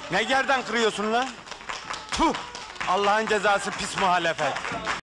Ne gerden kırıyorsun lan? Tuh! Allah'ın cezası pis muhalefet.